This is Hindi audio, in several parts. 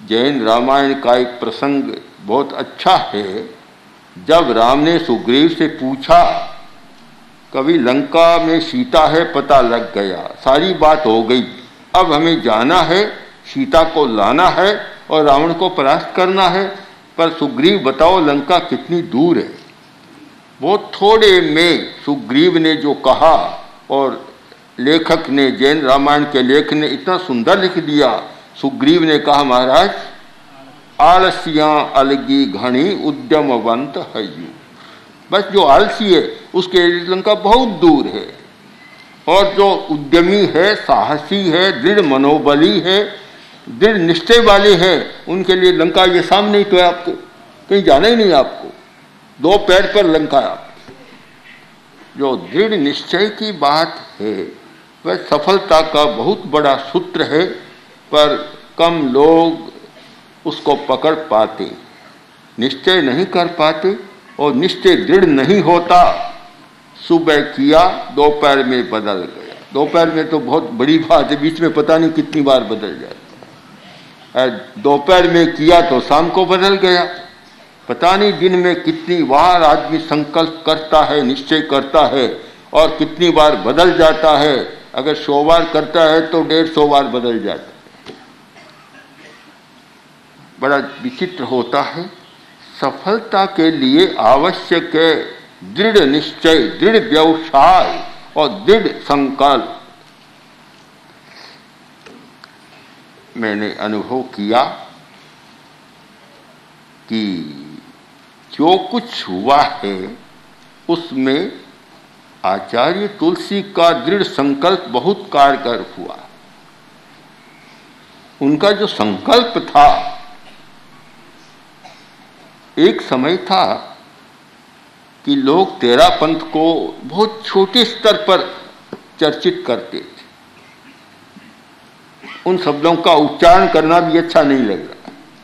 जैन रामायण का एक प्रसंग बहुत अच्छा है। जब राम ने सुग्रीव से पूछा, कभी लंका में सीता है पता लग गया, सारी बात हो गई, अब हमें जाना है, सीता को लाना है और रावण को परास्त करना है, पर सुग्रीव बताओ लंका कितनी दूर है। बहुत थोड़े में सुग्रीव ने जो कहा, और लेखक ने, जैन रामायण के लेखक ने इतना सुंदर लिख दिया। सुग्रीव ने कहा, महाराज आलसियां अलगी घनी उद्यमवंत हयु। बस जो आलसी है उसके लंका बहुत दूर है, और जो उद्यमी है, साहसी है, दृढ़ मनोबली है, दृढ़ निश्चय वाले हैं, उनके लिए लंका ये सामने ही तो है। आपको कहीं जाना ही नहीं, आपको 2 पैर पर लंका है। जो दृढ़ निश्चय की बात है वह सफलता का बहुत बड़ा सूत्र है, पर कम लोग उसको पकड़ पाते, निश्चय नहीं कर पाते, और निश्चय दृढ़ नहीं होता। सुबह किया, दोपहर में बदल गया। दोपहर में तो बहुत बड़ी बात है, बीच में पता नहीं कितनी बार बदल जाता। दोपहर में किया तो शाम को बदल गया, पता नहीं दिन में कितनी बार आदमी संकल्प करता है, निश्चय करता है, और कितनी बार बदल जाता है। अगर 100 बार करता है तो 150 बार बदल जाता है। बड़ा विचित्र होता है। सफलता के लिए आवश्यक है दृढ़ निश्चय, दृढ़ व्यवसाय और दृढ़ संकल्प। मैंने अनुभव किया कि जो कुछ हुआ है उसमें आचार्य तुलसी का दृढ़ संकल्प बहुत कारगर हुआ। उनका जो संकल्प था, एक समय था कि लोग तेरापंथ को बहुत छोटे स्तर पर चर्चित करते थे। उन शब्दों का उच्चारण करना भी अच्छा नहीं लग रहा।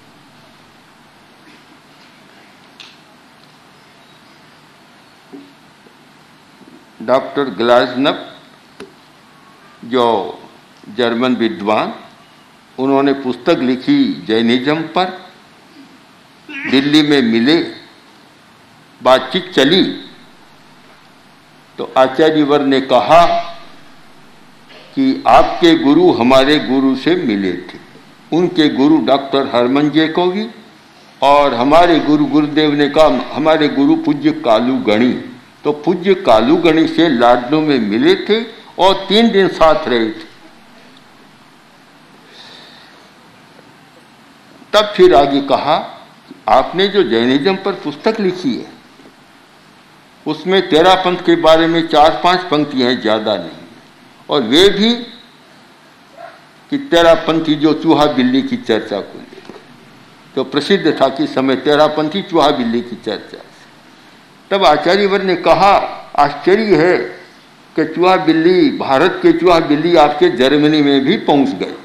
डॉक्टर ग्लाज़नब, जो जर्मन विद्वान, उन्होंने पुस्तक लिखी जैनिज्म पर। दिल्ली में मिले, बातचीत चली, तो आचार्यवर ने कहा कि आपके गुरु हमारे गुरु से मिले थे। उनके गुरु डॉक्टर हरमन जैकोवी, और हमारे गुरु गुरुदेव ने कहा हमारे गुरु पूज्य कालू गणी। तो पूज्य कालू गणी से लाडनू में मिले थे और 3 दिन साथ रहे थे। तब फिर आगे कहा, आपने जो जैनिज्म पर पुस्तक लिखी है उसमें तेरापंथ के बारे में 4-5 पंक्तियां हैं, ज्यादा नहीं, और वे भी कि तेरापंथी जो चूहा बिल्ली की चर्चा को लेकर, तो प्रसिद्ध था कि समय तेरापंथी चूहा बिल्ली की चर्चा। तब आचार्यवर ने कहा, आश्चर्य है कि चूहा बिल्ली, भारत के चूहा बिल्ली आपके जर्मनी में भी पहुंच गए।